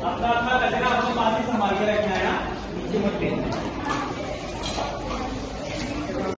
अपना अपना कचरा अपने पास ही संभाल के रखना है, नीचे मत फेंकना।